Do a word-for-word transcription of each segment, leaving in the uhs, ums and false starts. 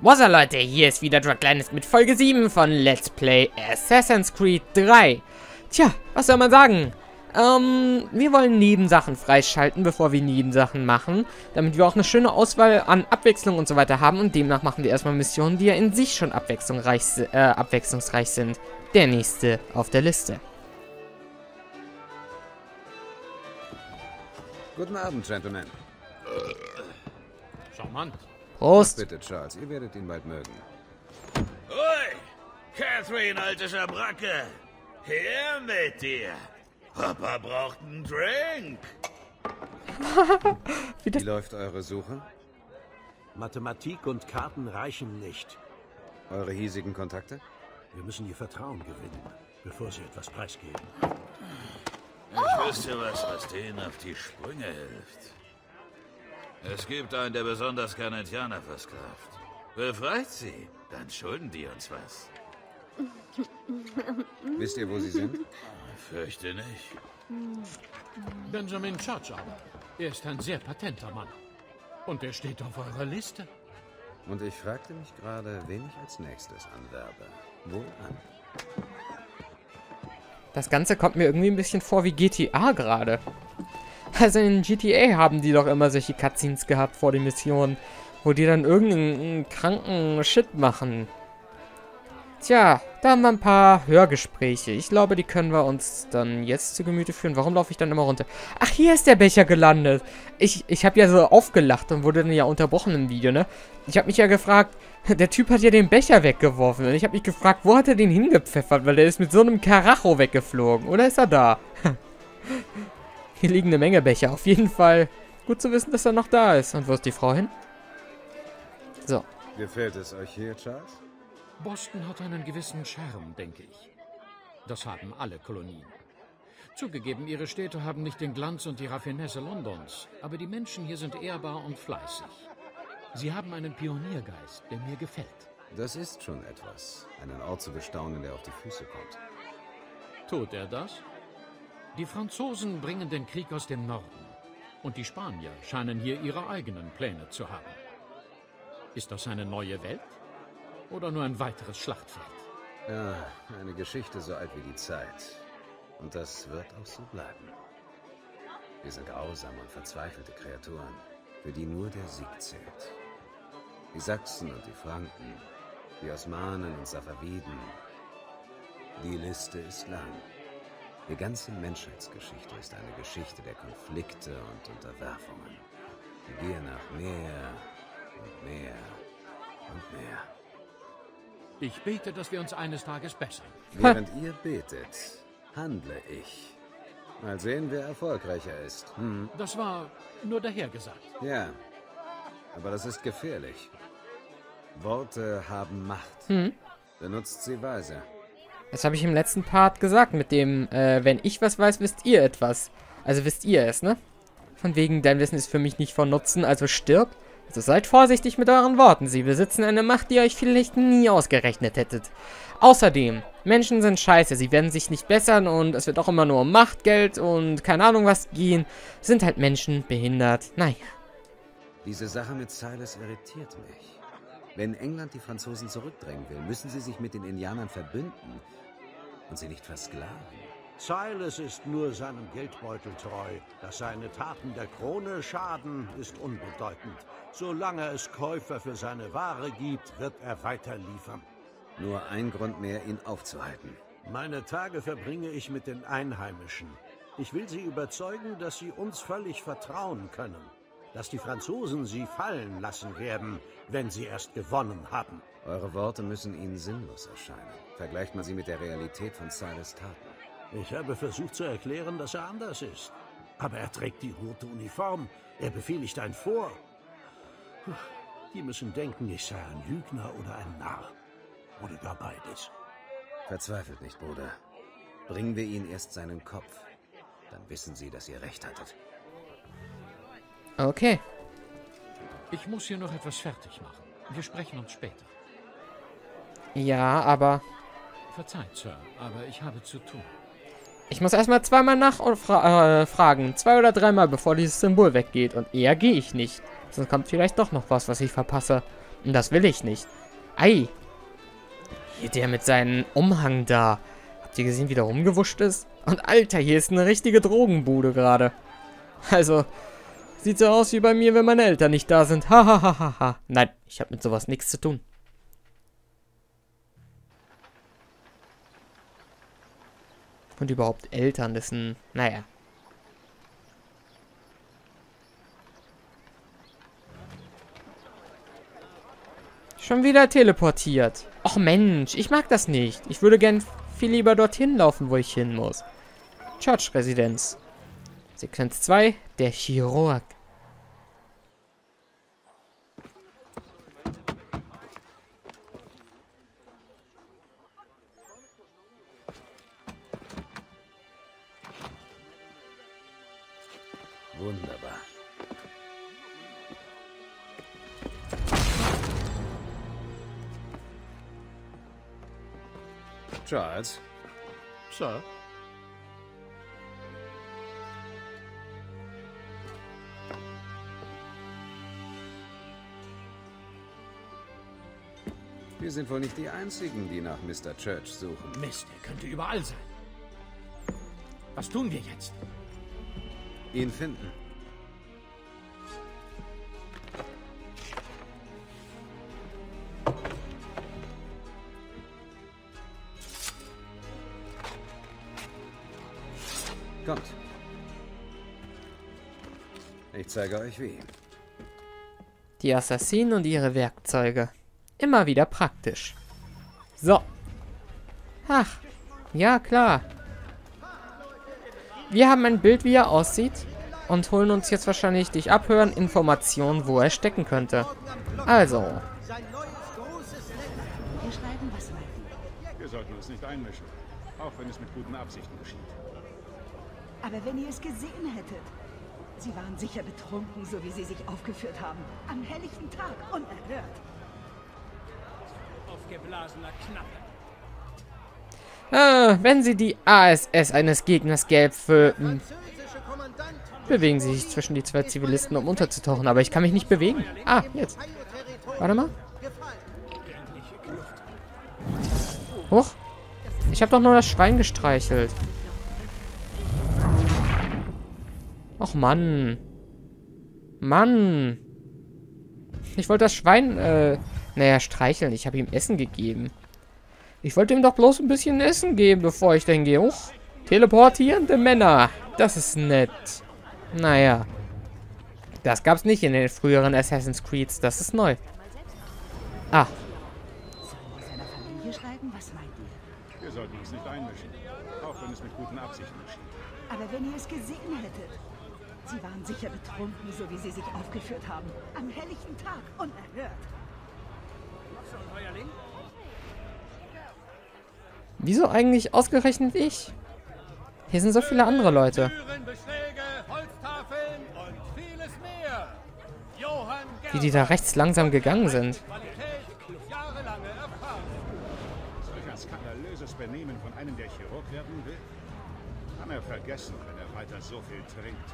Was up, Leute, hier ist wieder Draglinest mit Folge sieben von Let's Play Assassin's Creed drei. Tja, was soll man sagen? Ähm, wir wollen Nebensachen freischalten, bevor wir Nebensachen machen, damit wir auch eine schöne Auswahl an Abwechslung und so weiter haben. Und demnach machen wir erstmal Missionen, die ja in sich schon abwechslungsreich, äh, abwechslungsreich sind. Der nächste auf der Liste. Guten Abend, Gentlemen. Charmant. Prost. Bitte, Charles, ihr werdet ihn bald mögen. Ui, Catherine, alte Schabracke. Her mit dir. Papa braucht einen Drink. Wie läuft eure Suche? Mathematik und Karten reichen nicht. Eure hiesigen Kontakte? Wir müssen ihr Vertrauen gewinnen, bevor sie etwas preisgeben. Ich wüsste was, was denen auf die Sprünge hilft. Es gibt einen, der besonders Kanadianer versklavt. Befreit sie, dann schulden die uns was. Wisst ihr, wo sie sind? Fürchte nicht. Benjamin Church aber. Er ist ein sehr patenter Mann. Und er steht auf eurer Liste. Und ich fragte mich gerade, wen ich als nächstes anwerbe. Wohlan. Das Ganze kommt mir irgendwie ein bisschen vor wie G T A gerade. Also in G T A haben die doch immer solche Cutscenes gehabt vor den Missionen, wo die dann irgendeinen kranken Shit machen. Tja, da haben wir ein paar Hörgespräche. Ich glaube, die können wir uns dann jetzt zu Gemüte führen. Warum laufe ich dann immer runter? Ach, hier ist der Becher gelandet. Ich, ich habe ja so aufgelacht und wurde dann ja unterbrochen im Video, ne? Ich habe mich ja gefragt, der Typ hat ja den Becher weggeworfen. Und ich habe mich gefragt, wo hat er den hingepfeffert? Weil der ist mit so einem Karacho weggeflogen. Oder ist er da? Hier liegen eine Menge Becher. Auf jeden Fall gut zu wissen, dass er noch da ist. Und wo ist die Frau hin? So. Gefällt es euch hier, Charles? Boston hat einen gewissen Charme, denke ich. Das haben alle Kolonien. Zugegeben, ihre Städte haben nicht den Glanz und die Raffinesse Londons, aber die Menschen hier sind ehrbar und fleißig. Sie haben einen Pioniergeist, der mir gefällt. Das ist schon etwas, einen Ort zu bestaunen, der auf die Füße kommt. Tut er das? Die Franzosen bringen den Krieg aus dem Norden und die Spanier scheinen hier ihre eigenen Pläne zu haben. Ist das eine neue Welt? Oder nur ein weiteres Schlachtfeld? Ja, eine Geschichte so alt wie die Zeit. Und das wird auch so bleiben. Wir sind grausame und verzweifelte Kreaturen, für die nur der Sieg zählt. Die Sachsen und die Franken, die Osmanen und Safaviden. Die Liste ist lang. Die ganze Menschheitsgeschichte ist eine Geschichte der Konflikte und Unterwerfungen. Die gehen nach mehr und mehr und mehr. Ich bete, dass wir uns eines Tages bessern. Während ihr betet, handle ich. Mal sehen, wer erfolgreicher ist. Hm. Das war nur dahergesagt. Ja, aber das ist gefährlich. Worte haben Macht. Hm. Benutzt sie weise. Das habe ich im letzten Part gesagt mit dem, äh, wenn ich was weiß, wisst ihr etwas. Also wisst ihr es, ne? Von wegen, dein Wissen ist für mich nicht von Nutzen, also stirb. Also seid vorsichtig mit euren Worten. Sie besitzen eine Macht, die ihr euch vielleicht nie ausgerechnet hättet. Außerdem, Menschen sind scheiße. Sie werden sich nicht bessern und es wird auch immer nur um Macht, Geld und keine Ahnung was gehen. Sind halt Menschen, behindert. Naja. Diese Sache mit Silas irritiert mich. Wenn England die Franzosen zurückdrängen will, müssen sie sich mit den Indianern verbünden und sie nicht versklaven. Silas ist nur seinem Geldbeutel treu. Dass seine Taten der Krone schaden, ist unbedeutend. Solange es Käufer für seine Ware gibt, wird er weiter liefern. Nur ein Grund mehr, ihn aufzuhalten. Meine Tage verbringe ich mit den Einheimischen. Ich will sie überzeugen, dass sie uns völlig vertrauen können. Dass die Franzosen sie fallen lassen werden, wenn sie erst gewonnen haben. Eure Worte müssen ihnen sinnlos erscheinen. Vergleicht man sie mit der Realität von Silas' Taten. Ich habe versucht zu erklären, dass er anders ist. Aber er trägt die rote Uniform. Er befehligt ein Vor. Die müssen denken, ich sei ein Lügner oder ein Narr. Oder gar beides. Verzweifelt nicht, Bruder. Bringen wir ihnen erst seinen Kopf. Dann wissen sie, dass ihr recht hattet. Okay. Ich muss hier noch etwas fertig machen. Wir sprechen uns später. Ja, aber... Verzeiht, Sir, aber ich habe zu tun. Ich muss erstmal zweimal nach und fra äh, fragen. Zwei oder dreimal, bevor dieses Symbol weggeht. Und eher gehe ich nicht. Sonst kommt vielleicht doch noch was, was ich verpasse. Und das will ich nicht. Ei. Hier der mit seinem Umhang da. Habt ihr gesehen, wie der rumgewuscht ist? Und Alter, hier ist eine richtige Drogenbude gerade. Also, sieht so aus wie bei mir, wenn meine Eltern nicht da sind. Hahaha. Nein, ich habe mit sowas nichts zu tun. Und überhaupt Eltern, das sind, naja. Schon wieder teleportiert. Och Mensch, ich mag das nicht. Ich würde gern viel lieber dorthin laufen, wo ich hin muss. Church-Residenz. Sequenz zwei, der Chirurg. Wunderbar. Charles? Sir? Wir sind wohl nicht die Einzigen, die nach Mister Church suchen. Mist, er könnte überall sein. Was tun wir jetzt? Ihn finden. Kommt. Ich zeige euch wie. Die Assassinen und ihre Werkzeuge. Immer wieder praktisch. So. Ach, ja klar. Wir haben ein Bild, wie er aussieht. Und holen uns jetzt wahrscheinlich durch Abhören Informationen, wo er stecken könnte. Also. Wir sollten uns nicht einmischen. Auch wenn es mit guten Absichten geschieht. Aber wenn ihr es gesehen hättet. Sie waren sicher betrunken, so wie sie sich aufgeführt haben. Am helllichten Tag, unerhört. Aufgeblasener Knappe. Ah, wenn sie die A S S eines Gegners gelb füllten, bewegen sie sich zwischen die zwei Zivilisten, um unterzutauchen. Aber ich kann mich nicht bewegen. Ah, jetzt. Warte mal. Huch. Ich habe doch nur das Schwein gestreichelt. Och, Mann. Mann. Ich wollte das Schwein, äh, naja, streicheln. Ich habe ihm Essen gegeben. Ich wollte ihm doch bloß ein bisschen Essen geben, bevor ich dann gehe. Huch. Teleportierende Männer. Das ist nett. Naja. Das gab's nicht in den früheren Assassin's Creeds. Das ist neu. Ah. Sollen wir seiner Familie schreiben? Was meint ihr? Wir sollten uns nicht einmischen. Auch wenn es mit guten Absichten geschieht. Aber wenn ihr es gesehen hättet. Sie waren sicher betrunken, so wie sie sich aufgeführt haben. Am helllichten Tag, unerhört. Wieso eigentlich ausgerechnet ich? Hier sind so viele andere Leute. Die, die da rechts langsam gegangen sind. Solch ein skandalöses Benehmen von einem, der Chirurg werden will? Kann er vergessen, wenn er weiter so viel trinkt.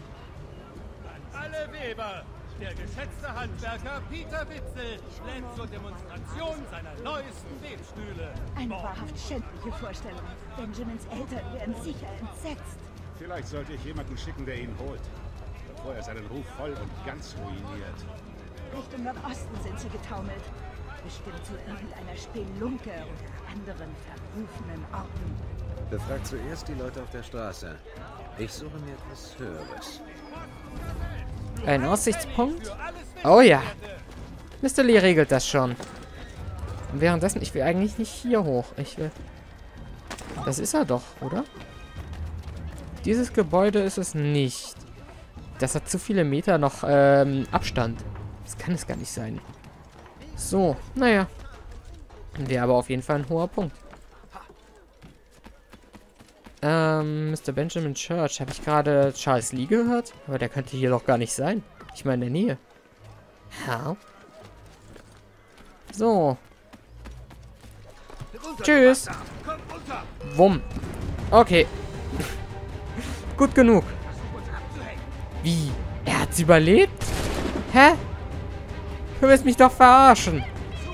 Alle Weber! Der geschätzte Handwerker Peter Witzel lädt zur Demonstration seiner neuesten Webstühle. Eine wahrhaft schändliche Vorstellung. Benjamins Eltern wären sicher entsetzt. Vielleicht sollte ich jemanden schicken, der ihn holt, bevor er seinen Ruf voll und ganz ruiniert. Richtung Nordosten sind sie getaumelt. Bestimmt zu irgendeiner Spelunke oder anderen verrufenen Orten. Befragt zuerst die Leute auf der Straße. Ich suche mir etwas Höheres. Ein Aussichtspunkt? Oh ja. Mister Lee regelt das schon. Und währenddessen, ich will eigentlich nicht hier hoch. Ich will... Das ist er doch, oder? Dieses Gebäude ist es nicht. Das hat zu viele Meter noch ähm, Abstand. Das kann es gar nicht sein. So, naja. Wäre aber auf jeden Fall ein hoher Punkt. Ähm, Mister Benjamin Church. Habe ich gerade Charles Lee gehört? Aber der könnte hier doch gar nicht sein. Ich meine in der Nähe. Ja. So. Tschüss. Wumm. Okay. Gut genug. Wie? Er hat's überlebt? Hä? Du willst mich doch verarschen.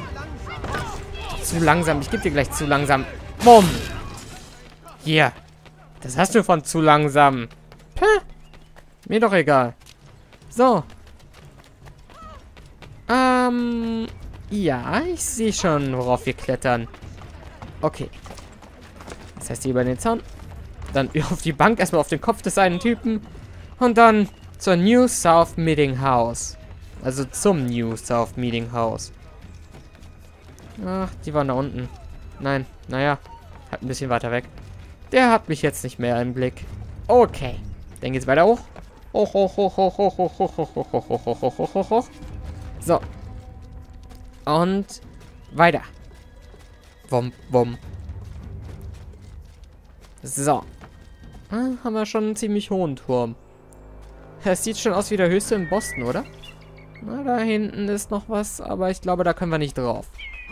Zu langsam. Ich gebe dir gleich zu langsam. Bumm. Hier. Das hast du von zu langsam. Puh. Mir doch egal. So. Ähm. Ja, ich sehe schon, worauf wir klettern. Okay. Das heißt, hier über den Zaun. Dann auf die Bank, erstmal auf den Kopf des einen Typen. Und dann zur New South Meeting House. Also zum New South Meeting House. Ach, die waren da unten. Nein, naja. Halt ein bisschen weiter weg. Der hat mich jetzt nicht mehr im Blick. Okay. Dann geht's weiter hoch. Hoch, hoch, hoch, hoch, hoch, hoch, hoch, hoch, hoch, hoch, hoch, hoch, hoch, hoch, hoch. So. Und weiter. Wum, wum. So. Ah, haben wir schon einen ziemlich hohen Turm. Es sieht schon aus wie der höchste in Boston, oder? Na, da hinten ist noch was, aber ich glaube, da können wir nicht drauf.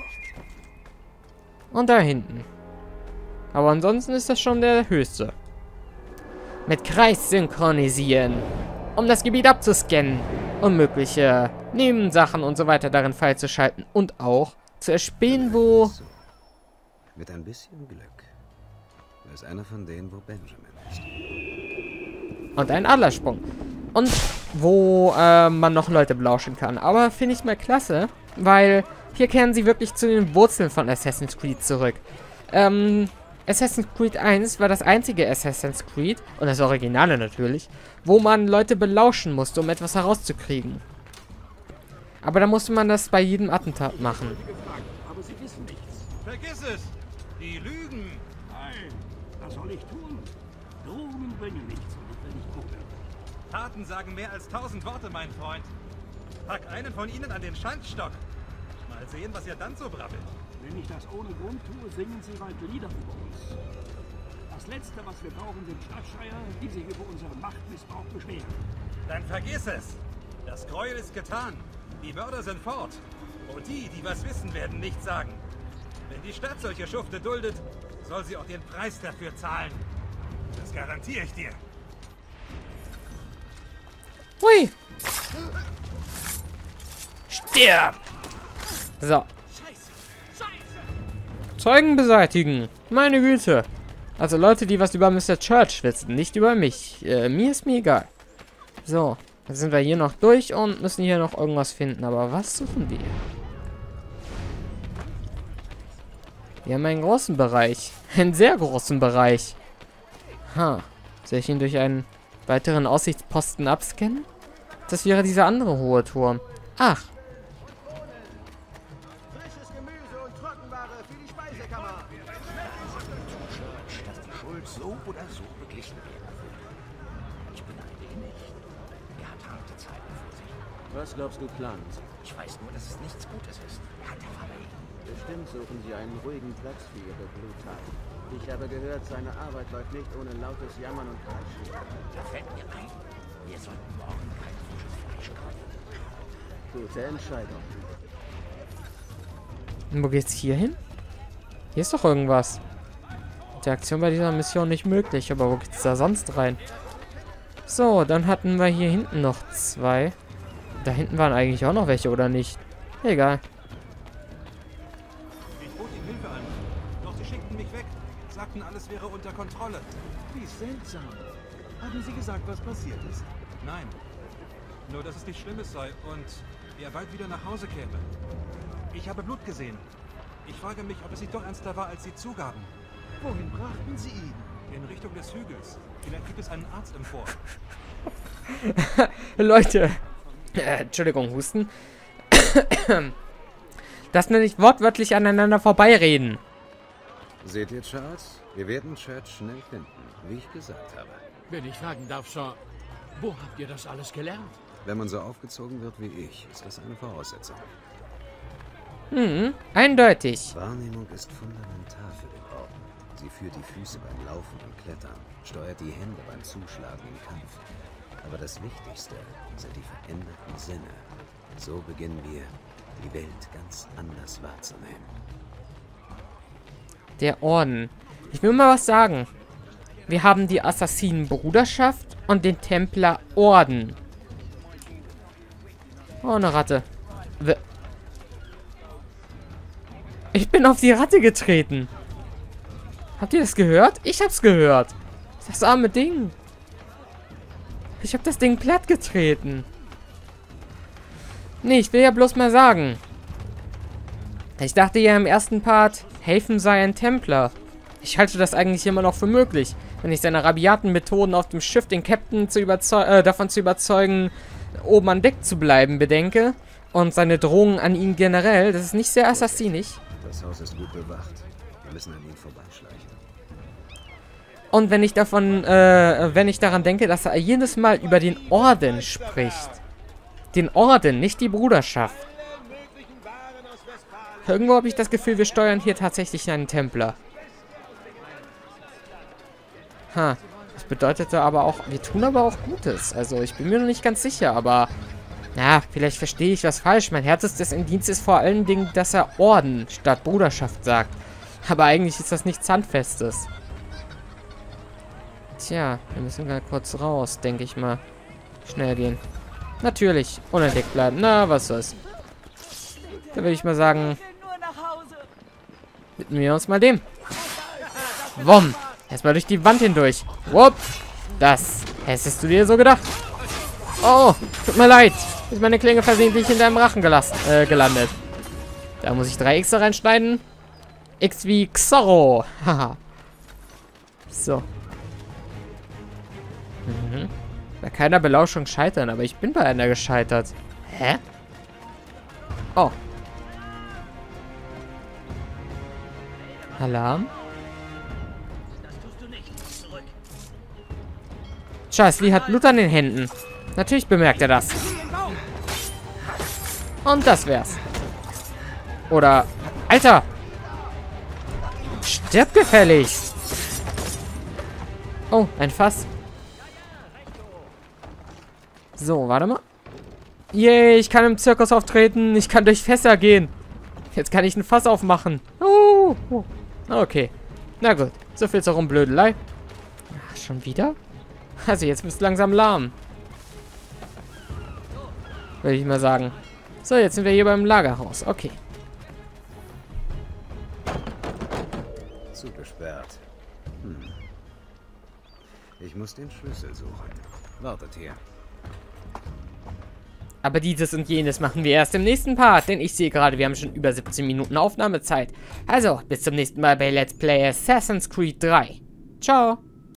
Und da hinten. Aber ansonsten ist das schon der höchste. Mit Kreis synchronisieren. Um das Gebiet abzuscannen. Um mögliche Nebensachen und so weiter darin freizuschalten. Und auch zu erspähen, wo... Mit ein bisschen Glück. Er ist einer von denen, wo Benjamin ist. Und ein Adlersprung. Und wo äh, man noch Leute belauschen kann. Aber finde ich mal klasse, weil hier kehren sie wirklich zu den Wurzeln von Assassin's Creed zurück. Ähm, Assassin's Creed eins war das einzige Assassin's Creed, und das Originale natürlich, wo man Leute belauschen musste, um etwas herauszukriegen. Aber da musste man das bei jedem Attentat machen. Aber sie wissen nichts. Vergiss es! Die lügen! Nein, was soll ich tun? Drohungen bringen nichts und ich will nicht gucken. Taten sagen mehr als tausend Worte, mein Freund. Pack einen von ihnen an den Schandstock. Mal sehen, was ihr dann so brabbelt. Wenn ich das ohne Grund tue, singen sie bald Lieder über uns. Das Letzte, was wir brauchen, sind Stadtschreier, die sich über unseren Machtmissbrauch beschweren. Dann vergiss es! Das Gräuel ist getan. Die Mörder sind fort. Und die, die was wissen, werden nichts sagen. Wenn die Stadt solche Schufte duldet, soll sie auch den Preis dafür zahlen. Das garantiere ich dir. Hui! Stirb! So. Zeugen beseitigen. Meine Güte. Also Leute, die was über Mister Church wissen, nicht über mich. Äh, mir ist mir egal. So. Dann sind wir hier noch durch und müssen hier noch irgendwas finden. Aber was suchen wir? Wir haben einen großen Bereich. Einen sehr großen Bereich. Ha. Soll ich ihn durch einen weiteren Aussichtsposten abscannen? Das wäre dieser andere hohe Turm. Ach. Frisches Gemüse und Trockenware für die Speisekammer. Dass die Schuld so oder so beglichen werden würde. Ich beneide ihn nicht. Er hat harte Zeiten vor sich. Was glaubst du, plant? Ich weiß nur, dass es nichts Gutes ist. Hat der Vater ihn. Bestimmt suchen sie einen ruhigen Platz für ihre Bluttat. Ich habe gehört, seine Arbeit läuft nicht ohne lautes Jammern und Kreischen. Da fällt mir ein, wir sollten morgen kein frisches Fleisch kaufen. Gute Entscheidung. Und wo geht's hier hin? Hier ist doch irgendwas. Interaktion bei dieser Mission nicht möglich, aber wo geht's da sonst rein? So, dann hatten wir hier hinten noch zwei. Da hinten waren eigentlich auch noch welche, oder nicht? Egal. Ich bot ihnen Hilfe an. Doch sie schickten mich weg. Sagten, alles wäre unter Kontrolle. Wie seltsam. Haben Sie gesagt, was passiert ist? Nein. Nur, dass es nichts Schlimmes sei und er bald wieder nach Hause käme. Ich habe Blut gesehen. Ich frage mich, ob es nicht doch ernster war, als sie zugaben. Wohin brachten Sie ihn? In Richtung des Hügels. Vielleicht gibt es einen Arzt im Vor. Leute. Äh, Entschuldigung, Husten. Das nenne ich wortwörtlich aneinander vorbeireden. Seht ihr, Charles? Wir werden Church schnell finden, wie ich gesagt habe. Wenn ich fragen darf, Sir, wo habt ihr das alles gelernt? Wenn man so aufgezogen wird wie ich, ist das eine Voraussetzung. Hm, eindeutig. Wahrnehmung ist fundamental für den Orden. Sie führt die Füße beim Laufen und Klettern, steuert die Hände beim Zuschlagen im Kampf. Aber das Wichtigste sind die veränderten Sinne. So beginnen wir, die Welt ganz anders wahrzunehmen. Der Orden. Ich will mal was sagen. Wir haben die Assassinenbruderschaft und den Templerorden. Oh, eine Ratte. Ich bin auf die Ratte getreten. Habt ihr das gehört? Ich hab's gehört. Das arme Ding. Ich hab das Ding platt getreten. Nee, ich will ja bloß mal sagen. Ich dachte ja im ersten Part, Haven sei ein Templer. Ich halte das eigentlich immer noch für möglich, wenn ich seine rabiaten Methoden auf dem Schiff den Captain zu äh, davon zu überzeugen, oben an Deck zu bleiben, bedenke. Und seine Drohungen an ihn generell, das ist nicht sehr assassinisch. Das Haus ist gut bewacht. Wir müssen an ihn vorbeischleichen. Und wenn ich davon, äh, wenn ich daran denke, dass er jedes Mal über den Orden spricht. Den Orden, nicht die Bruderschaft. Irgendwo habe ich das Gefühl, wir steuern hier tatsächlich einen Templer. Ha, das bedeutete aber auch, wir tun aber auch Gutes. Also ich bin mir noch nicht ganz sicher, aber... Ja, vielleicht verstehe ich was falsch. Mein Härtestes im Dienst ist vor allen Dingen, dass er Orden statt Bruderschaft sagt. Aber eigentlich ist das nichts Handfestes. Tja, wir müssen mal kurz raus, denke ich mal. Schnell gehen. Natürlich, unentdeckt bleiben. Na, was soll's. Da würde ich mal sagen... Widmen wir uns mal dem. Wumm. Erstmal durch die Wand hindurch. Wupp. Das hättest du dir so gedacht. Oh, tut mir leid. Ist meine Klinge versehentlich in deinem Rachen gelassen, äh, gelandet. Da muss ich drei X reinschneiden. X wie Xorro. Haha. So. Mhm. Bei keiner Belauschung scheitern, aber ich bin bei einer gescheitert. Hä? Oh. Alarm? Scheiß, Lee hat Blut an den Händen. Natürlich bemerkt er das. Und das wär's. Oder... Alter! Stirb gefälligst! Oh, ein Fass. So, warte mal. Yay, ich kann im Zirkus auftreten. Ich kann durch Fässer gehen. Jetzt kann ich ein Fass aufmachen. Oh, oh. Okay. Na gut. So viel zur Rumblödelei. Ach, schon wieder? Also jetzt bist du langsam lahm. Würde ich mal sagen. So, jetzt sind wir hier beim Lagerhaus. Okay. Zugesperrt. Hm. Ich muss den Schlüssel suchen. Wartet hier. Aber dieses und jenes machen wir erst im nächsten Part, denn ich sehe gerade, wir haben schon über siebzehn Minuten Aufnahmezeit. Also, bis zum nächsten Mal bei Let's Play Assassin's Creed drei. Ciao.